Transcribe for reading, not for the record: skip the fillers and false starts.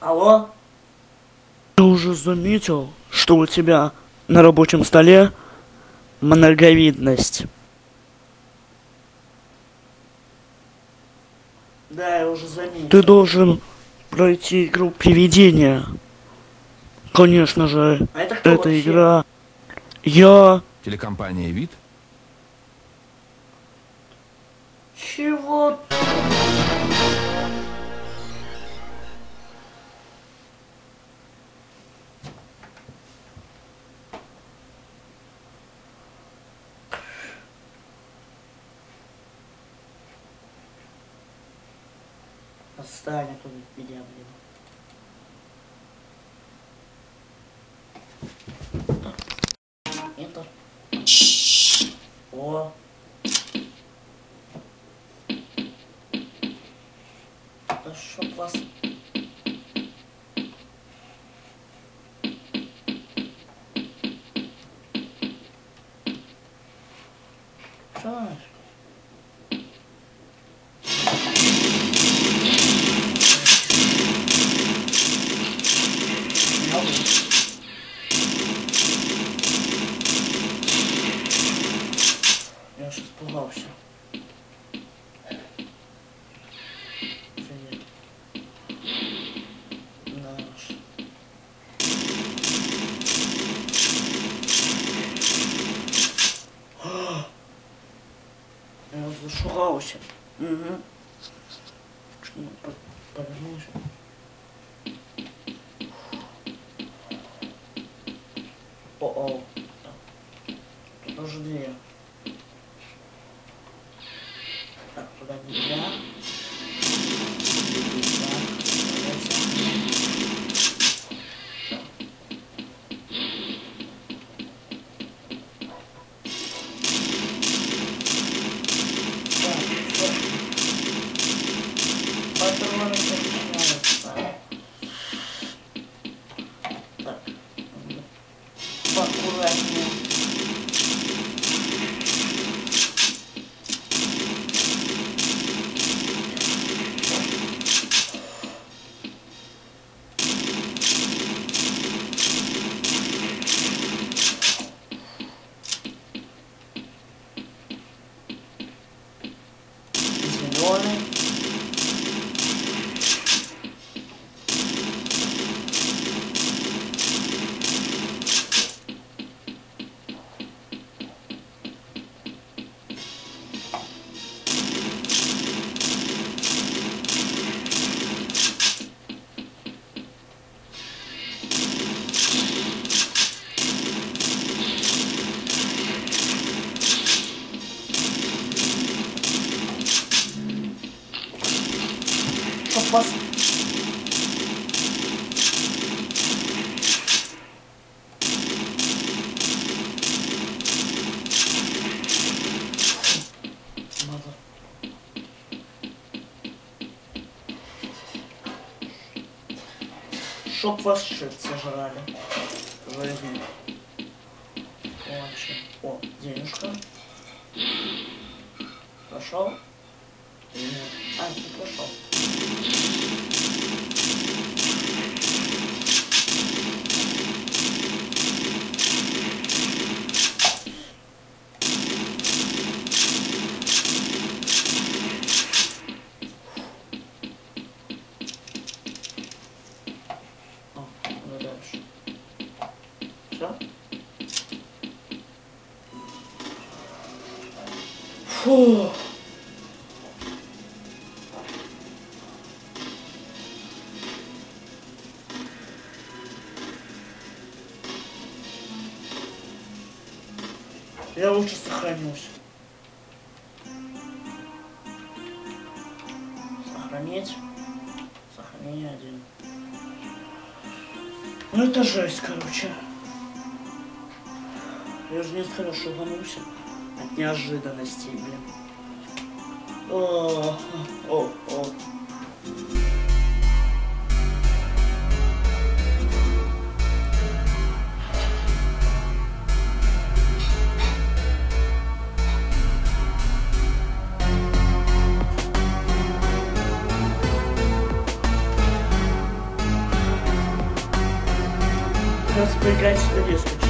Алло? Я уже заметил, что у тебя на рабочем столе многовидность. Да, я уже заметил. Ты должен пройти игру привидения. Конечно же, а это игра. Телекомпания «Вид»? Чего? Отстань от меня, блин. Это. О. Да чтоб вас. Что? Я аж испугался. Я зашугался. Угу. Повернешь. О-о. Тут уже две. Так, туда нельзя. Поаккуратнее. Зеленый. Вас. Чтоб вас шит сожрали. Возьми. О, денежка. Пошел? Нет. А, не пошел. Дальше. Все? Фу. Я лучше сохранюсь. Сохранить. Сохранение 1. Ну это жесть, короче. Я же несколько раз шуганулся от неожиданности, блин. О. придется поиграть в весточку.